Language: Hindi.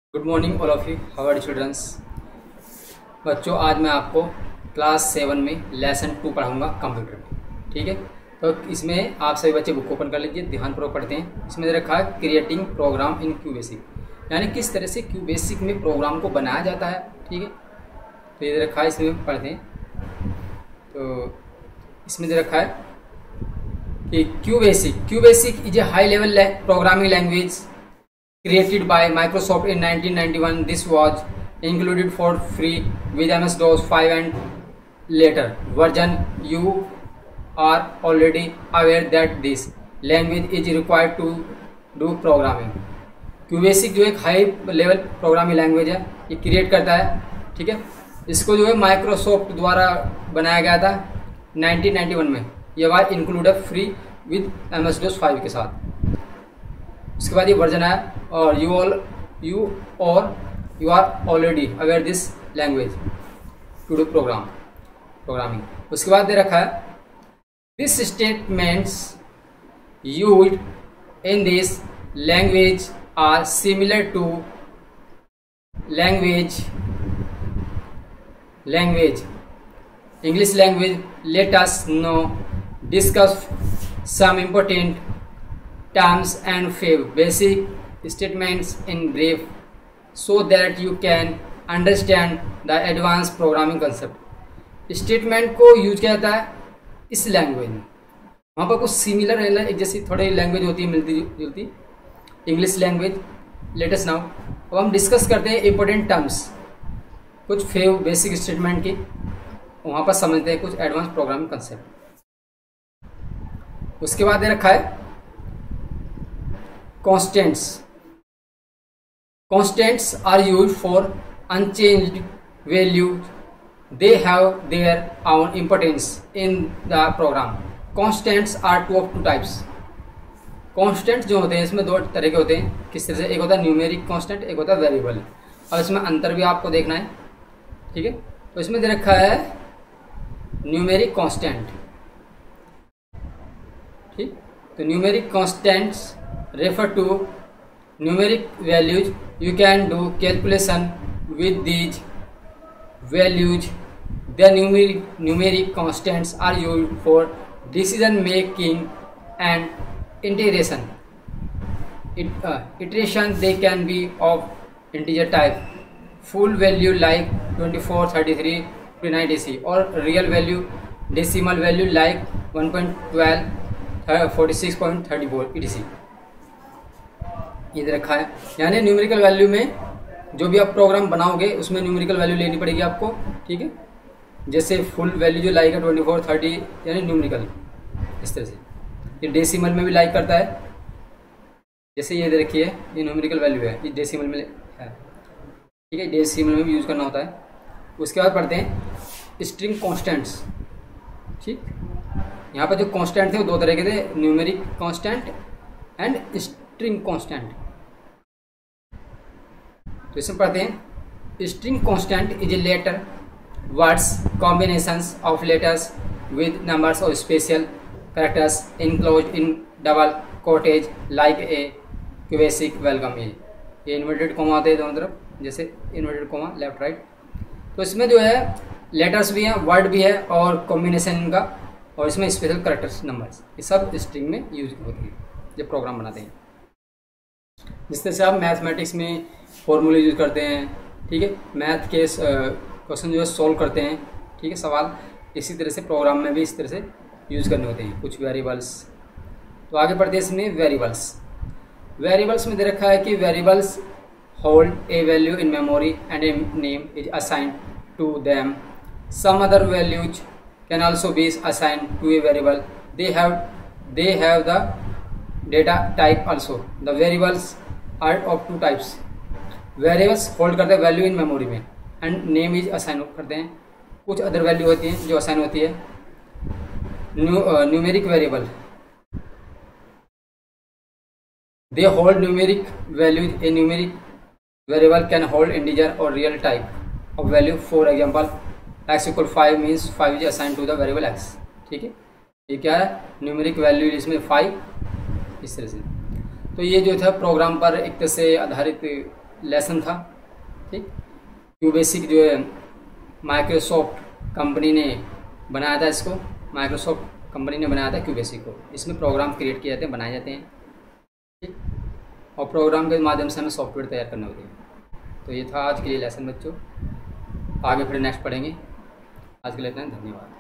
Good morning all of you, how are childrens. बच्चों, आज मैं आपको क्लास 7 में लेसन 2 पढ़ाऊंगा कंप्यूटर में। ठीक है, तो इसमें आप सभी बच्चे बुक ओपन कर लीजिए, ध्यानपूर्वक पढ़ते हैं। इसमें रखा है creating program in Q basic, यानी किस तरह से क्यू बेसिक में प्रोग्राम को बनाया जाता है। ठीक है, तो ये रखा है, इसमें पढ़ते हैं। तो इसमें रखा है कि Q basic is a high level programming language created by Microsoft in 1991. This was included for free with MS-DOS 5 and later version. You are already aware that this language is required to do programming. QBasic जो एक हाई लेवल प्रोग्रामिंग लैंग्वेज है, ये क्रिएट करता है। ठीक है, इसको जो है माइक्रोसॉफ्ट द्वारा बनाया गया था 1991 में। ये वाला इंक्लूड है फ्री विद MS-DOS 5 के साथ। उसके बाद ये वर्जन आया और you are already aware this language to do programming. उसके बाद दे रखा है this statements used in this language are similar to language English language. Let us now discuss some important terms and few basic statements in brief so that you can understand the advanced programming concept। Statement को यूज किया जाता है इस लैंग्वेज में। वहाँ पर कुछ सिमिलर है, एक जैसी थोड़ी लैंग्वेज होती है मिलती जुलती, इंग्लिश लैंग्वेज। लेटेस्ट नाउ अब हम डिस्कस करते हैं इंपॉर्टेंट टर्म्स, कुछ फेव बेसिक स्टेटमेंट की, वहाँ पर समझते हैं कुछ एडवांस प्रोग्रामिंग कंसेप्ट। उसके बाद दे रखा है Constants are used for unchanged values. They have their own importance in the program. Constants are two types. Constants जो होते हैं इसमें दो तरह के होते हैं। किस तरह से? एक होता है न्यूमेरिक कांस्टेंट, एक होता है वेरिएबल। और इसमें अंतर भी आपको देखना है। ठीक है, तो इसमें दे रखा है न्यूमेरिक कांस्टेंट। ठीक, तो numeric constants refer to numeric values. You can do calculation with these values. The numeric constants are used for decision making and integration. Iteration, they can be of integer type, full value like 24, 33, 29 etc., or real value decimal value like 1.12, 46.34 etc. ये रखा है, यानी न्यूमेरिकल वैल्यू में जो भी आप प्रोग्राम बनाओगे उसमें न्यूमेरिकल वैल्यू लेनी पड़ेगी आपको। ठीक है, जैसे फुल वैल्यू जो लाइक है 24, 30, यानी न्यूमेरिकल इस तरह से। ये डेसिमल में भी लाइक करता है, जैसे ये दे रखी है, ये न्यूमेरिकल वैल्यू है, ये डेसिमल में है। ठीक है, डेसिमल में भी यूज़ करना होता है। उसके बाद पढ़ते हैं स्ट्रिंग कॉन्स्टेंट्स। ठीक, यहाँ पर जो कॉन्स्टेंट थे वो दो तरह के थे, numeric constant and string constant. तो इसमें पढ़ते हैं string constant is a letter words combinations of letters with numbers of special characters enclosed in double quotes like a QBasic welcome. ये इन्वर्टेड कोमा होते हैं दोनों तरफ, जैसे इन्वर्टेड कोमा लेफ्ट राइट। तो इसमें जो है लेटर्स भी हैं, वर्ड भी है और कॉम्बिनेशन इनका, और इसमें स्पेशल कैरेक्टर्स नंबर्स, ये सब स्ट्रिंग में यूज होती है जब प्रोग्राम बनाते हैं। जिस तरह से आप मैथमेटिक्स में फॉर्मूले यूज करते हैं, ठीक है, मैथ के क्वेश्चन जो है सॉल्व करते हैं, ठीक है, सवाल, इसी तरह से प्रोग्राम में भी इस तरह से यूज करने होते हैं कुछ वेरिएबल्स। तो आगे बढ़ते हैं इसमें वेरिएबल्स में दे रखा है कि variables hold a value in memory and a name is assigned to them. Some other values can also be assigned to a variable. They have the data type also. The variables are of two types. Variables hold करते हैं वैल्यू इन मेमोरी में, एंड नेम इज असाइन करते हैं। कुछ अदर वैल्यू होती हैं जो असाइन होती है। Numeric variable, they hold numeric values. A numeric variable can hold integer और real type of value. For example x = 5 means 5 is assign to the variable x। ठीक है, ये क्या है? न्यूमेरिक वैल्यू इसमें 5, इस तरह से। तो ये जो था प्रोग्राम पर एक तरह से आधारित लेसन था। ठीक, क्यूबेसिक जो है माइक्रोसॉफ्ट कंपनी ने बनाया था, इसको माइक्रोसॉफ्ट कंपनी ने बनाया था क्यूबेसिक को। इसमें प्रोग्राम क्रिएट किए जाते हैं, बनाए जाते हैं। ठीक, और प्रोग्राम के माध्यम से हमें सॉफ्टवेयर तैयार करना होता है। तो ये था आज के लिए लेसन बच्चों, आगे फिर नेक्स्ट पढ़ेंगे। आज के लिए इतना, धन्यवाद।